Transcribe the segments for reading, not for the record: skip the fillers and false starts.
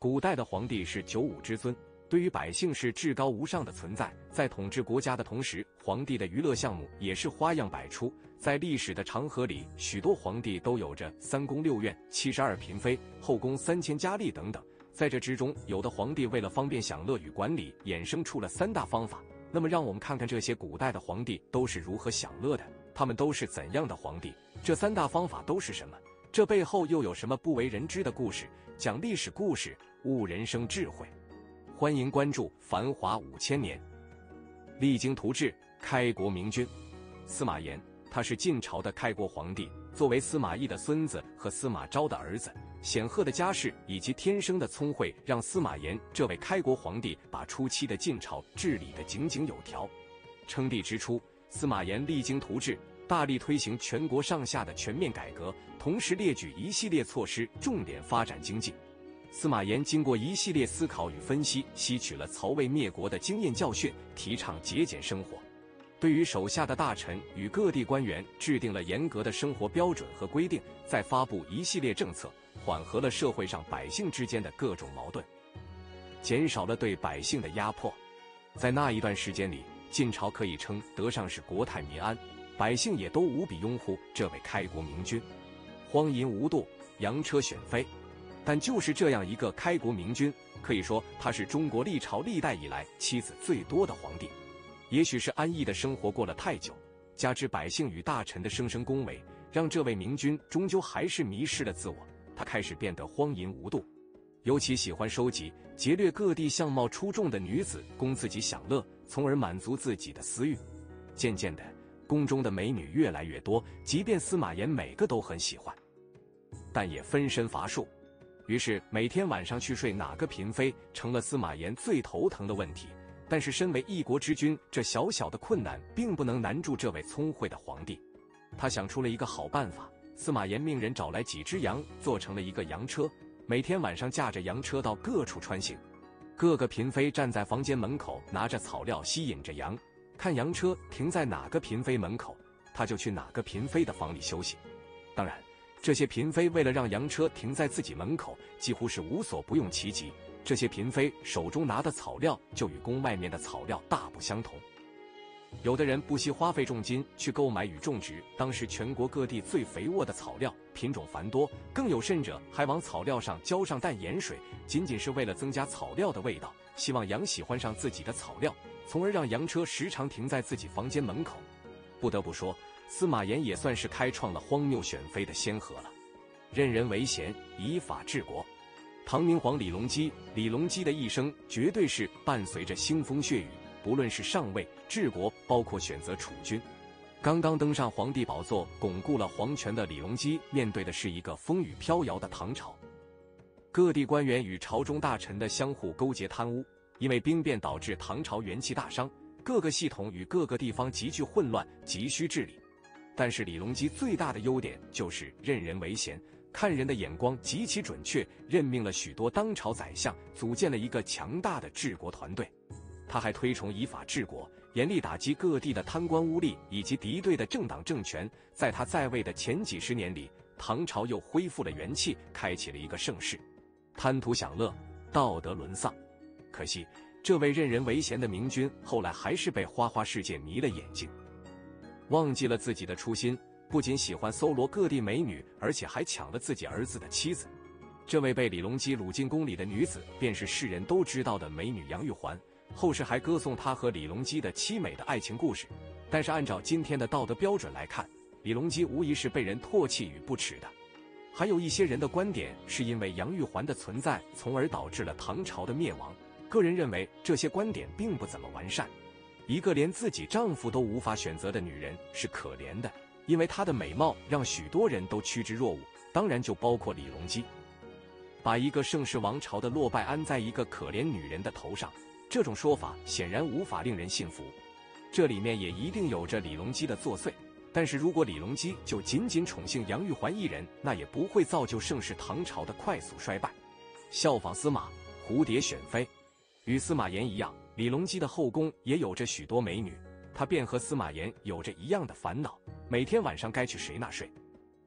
古代的皇帝是九五之尊，对于百姓是至高无上的存在。在统治国家的同时，皇帝的娱乐项目也是花样百出。在历史的长河里，许多皇帝都有着3宫6院、72嫔妃、后宫3000佳丽等等。在这之中，有的皇帝为了方便享乐与管理，衍生出了3大方法。那么让我们看看这些古代的皇帝都是如何享乐的，他们都是怎样的皇帝？这3大方法都是什么？这背后又有什么不为人知的故事？讲历史故事，悟人生智慧。欢迎关注《繁华5000年》。励精图治，开国明君司马炎，他是晋朝的开国皇帝。作为司马懿的孙子和司马昭的儿子，显赫的家世以及天生的聪慧，让司马炎这位开国皇帝把初期的晋朝治理得井井有条。称帝之初，司马炎励精图治，大力推行全国上下的全面改革，同时列举一系列措施，重点发展经济。司马炎经过一系列思考与分析，吸取了曹魏灭国的经验教训，提倡节俭生活。对于手下的大臣与各地官员制定了严格的生活标准和规定，再发布一系列政策，缓和了社会上百姓之间的各种矛盾，减少了对百姓的压迫。在那一段时间里，晋朝可以称得上是国泰民安，百姓也都无比拥护这位开国明君，荒淫无度，扬车选妃。但就是这样一个开国明君，可以说他是中国历朝历代以来妻子最多的皇帝。也许是安逸的生活过了太久，加之百姓与大臣的声声恭维，让这位明君终究还是迷失了自我。他开始变得荒淫无度，尤其喜欢收集劫掠各地相貌出众的女子，供自己享乐，从而满足自己的私欲。渐渐的，宫中的美女越来越多，即便司马炎每个都很喜欢，但也分身乏术。于是每天晚上去睡哪个嫔妃，成了司马炎最头疼的问题。但是身为一国之君，这小小的困难并不能难住这位聪慧的皇帝。他想出了一个好办法，司马炎命人找来几只羊，做成了一个羊车，每天晚上驾着羊车到各处穿行。各个嫔妃站在房间门口，拿着草料吸引着羊，看羊车停在哪个嫔妃门口，他就去哪个嫔妃的房里休息。当然，这些嫔妃为了让羊车停在自己门口，几乎是无所不用其极。这些嫔妃手中拿的草料就与宫外面的草料大不相同。有的人不惜花费重金去购买与种植当时全国各地最肥沃的草料，品种繁多，更有甚者还往草料上浇上淡盐水，仅仅是为了增加草料的味道，希望羊喜欢上自己的草料，从而让羊车时常停在自己房间门口。不得不说，司马炎也算是开创了荒谬选妃的先河了。任人唯贤，以法治国。唐明皇李隆基，李隆基的一生绝对是伴随着腥风血雨，不论是上位、治国，包括选择储君。刚刚登上皇帝宝座，巩固了皇权的李隆基，面对的是一个风雨飘摇的唐朝。各地官员与朝中大臣的相互勾结贪污，因为兵变导致唐朝元气大伤，各个系统与各个地方急剧混乱，急需治理。但是李隆基最大的优点就是任人唯贤，看人的眼光极其准确，任命了许多当朝宰相，组建了一个强大的治国团队。他还推崇以法治国，严厉打击各地的贪官污吏以及敌对的政党政权。在他在位的前几十年里，唐朝又恢复了元气，开启了一个盛世。贪图享乐，道德沦丧。可惜这位任人唯贤的明君后来还是被花花世界迷了眼睛，忘记了自己的初心，不仅喜欢搜罗各地美女，而且还抢了自己儿子的妻子。这位被李隆基掳进宫里的女子，便是世人都知道的美女杨玉环。后世还歌颂她和李隆基的凄美的爱情故事。但是按照今天的道德标准来看，李隆基无疑是被人唾弃与不耻的。还有一些人的观点是因为杨玉环的存在，从而导致了唐朝的灭亡。个人认为这些观点并不怎么完善。一个连自己丈夫都无法选择的女人是可怜的，因为她的美貌让许多人都趋之若鹜，当然就包括李隆基。把一个盛世王朝的落败安在一个可怜女人的头上，这种说法显然无法令人信服。这里面也一定有着李隆基的作祟。但是如果李隆基就仅仅宠幸杨玉环一人，那也不会造就盛世唐朝的快速衰败。效仿司马，蝴蝶选妃。与司马炎一样，李隆基的后宫也有着许多美女，他便和司马炎有着一样的烦恼，每天晚上该去谁那睡。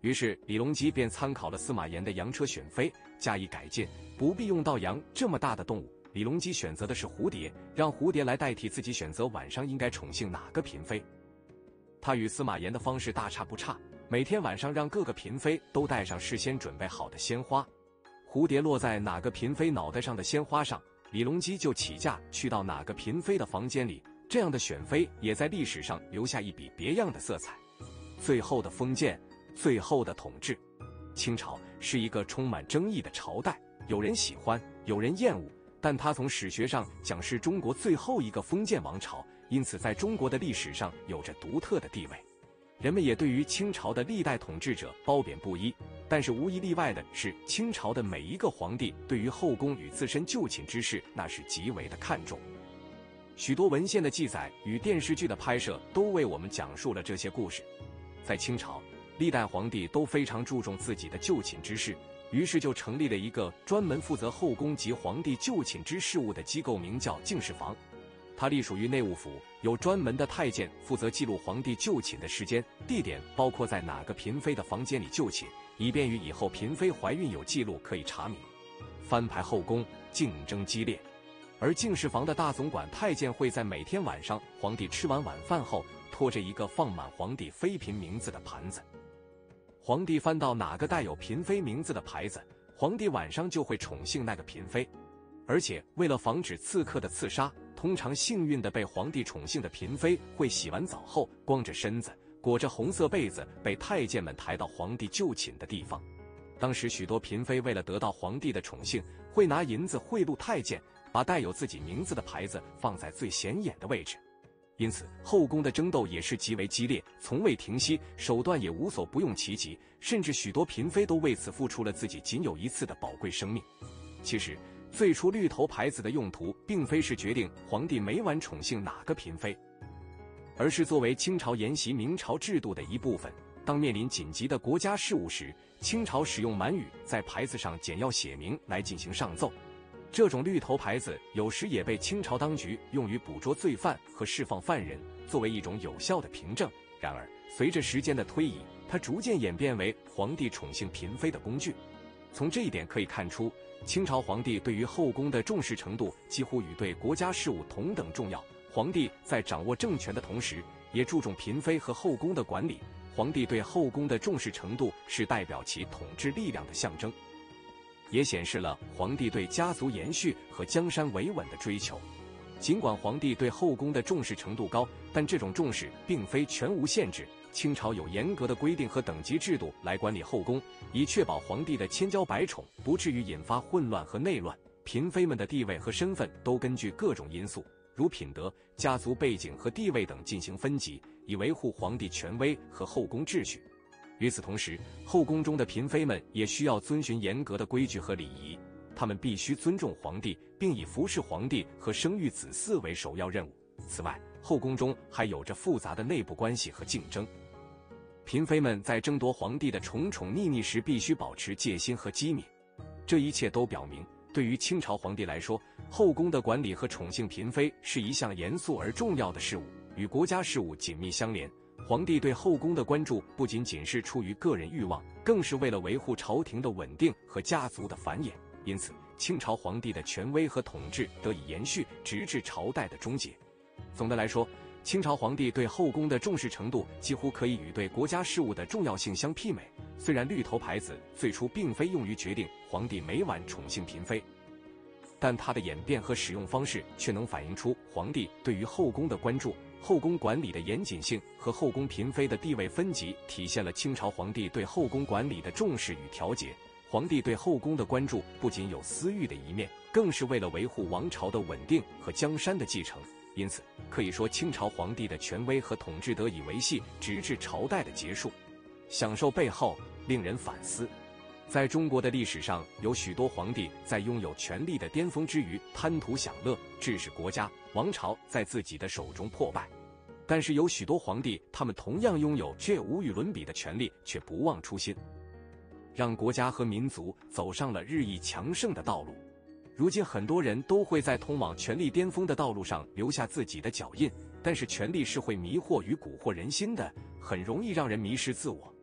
于是李隆基便参考了司马炎的羊车选妃，加以改进，不必用到羊这么大的动物。李隆基选择的是蝴蝶，让蝴蝶来代替自己选择晚上应该宠幸哪个嫔妃。他与司马炎的方式大差不差，每天晚上让各个嫔妃都带上事先准备好的鲜花，蝴蝶落在哪个嫔妃脑袋上的鲜花上，李隆基就起驾去到哪个嫔妃的房间里。这样的选妃也在历史上留下一笔别样的色彩。最后的封建，最后的统治。清朝是一个充满争议的朝代，有人喜欢，有人厌恶，但它从史学上讲是中国最后一个封建王朝，因此在中国的历史上有着独特的地位。人们也对于清朝的历代统治者褒贬不一，但是无一例外的是，清朝的每一个皇帝对于后宫与自身就寝之事那是极为的看重。许多文献的记载与电视剧的拍摄都为我们讲述了这些故事。在清朝，历代皇帝都非常注重自己的就寝之事，于是就成立了一个专门负责后宫及皇帝就寝之事务的机构，名叫敬事房。它隶属于内务府，有专门的太监负责记录皇帝就寝的时间、地点，包括在哪个嫔妃的房间里就寝，以便于以后嫔妃怀孕有记录可以查明。翻牌后宫竞争激烈，而敬事房的大总管太监会在每天晚上皇帝吃完晚饭后，拖着一个放满皇帝妃嫔名字的盘子。皇帝翻到哪个带有嫔妃名字的牌子，皇帝晚上就会宠幸那个嫔妃。而且为了防止刺客的刺杀，通常幸运的被皇帝宠幸的嫔妃会洗完澡后光着身子，裹着红色被子，被太监们抬到皇帝就寝的地方。当时许多嫔妃为了得到皇帝的宠幸，会拿银子贿赂太监，把带有自己名字的牌子放在最显眼的位置。因此后宫的争斗也是极为激烈，从未停息，手段也无所不用其极，甚至许多嫔妃都为此付出了自己仅有一次的宝贵生命。其实最初绿头牌子的用途并非是决定皇帝每晚宠幸哪个嫔妃，而是作为清朝沿袭明朝制度的一部分。当面临紧急的国家事务时，清朝使用满语在牌子上简要写明来进行上奏。这种绿头牌子有时也被清朝当局用于捕捉罪犯和释放犯人，作为一种有效的凭证。然而随着时间的推移，它逐渐演变为皇帝宠幸嫔妃的工具。从这一点可以看出，清朝皇帝对于后宫的重视程度几乎与对国家事务同等重要。皇帝在掌握政权的同时，也注重嫔妃和后宫的管理。皇帝对后宫的重视程度是代表其统治力量的象征，也显示了皇帝对家族延续和江山维稳的追求。尽管皇帝对后宫的重视程度高，但这种重视并非全无限制。清朝有严格的规定和等级制度来管理后宫，以确保皇帝的千娇百宠不至于引发混乱和内乱。嫔妃们的地位和身份都根据各种因素，如品德、家族背景和地位等进行分级，以维护皇帝权威和后宫秩序。与此同时，后宫中的嫔妃们也需要遵循严格的规矩和礼仪，她们必须尊重皇帝，并以服侍皇帝和生育子嗣为首要任务。此外，后宫中还有着复杂的内部关系和竞争。嫔妃们在争夺皇帝的宠宠溺溺时必须保持戒心和机敏。这一切都表明，对于清朝皇帝来说，后宫的管理和宠幸嫔妃是一项严肃而重要的事务，与国家事务紧密相连。皇帝对后宫的关注不仅仅是出于个人欲望，更是为了维护朝廷的稳定和家族的繁衍。因此，清朝皇帝的权威和统治得以延续，直至朝代的终结。总的来说，清朝皇帝对后宫的重视程度几乎可以与对国家事务的重要性相媲美。虽然绿头牌子最初并非用于决定皇帝每晚宠幸嫔妃，但它的演变和使用方式却能反映出皇帝对于后宫的关注。后宫管理的严谨性和后宫嫔妃的地位分级，体现了清朝皇帝对后宫管理的重视与调节。皇帝对后宫的关注不仅有私欲的一面，更是为了维护王朝的稳定和江山的继承。因此，可以说清朝皇帝的权威和统治得以维系，直至朝代的结束。享受背后令人反思，在中国的历史上，有许多皇帝在拥有权力的巅峰之余贪图享乐，致使国家、王朝在自己的手中破败。但是有许多皇帝，他们同样拥有这无与伦比的权力，却不忘初心，让国家和民族走上了日益强盛的道路。如今很多人都会在通往权力巅峰的道路上留下自己的脚印，但是权力是会迷惑与蛊惑人心的，很容易让人迷失自我。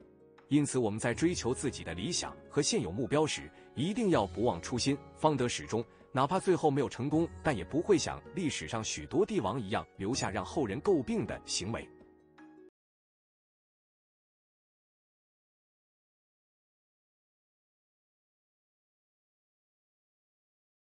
因此，我们在追求自己的理想和现有目标时，一定要不忘初心，方得始终。哪怕最后没有成功，但也不会像历史上许多帝王一样留下让后人诟病的行为。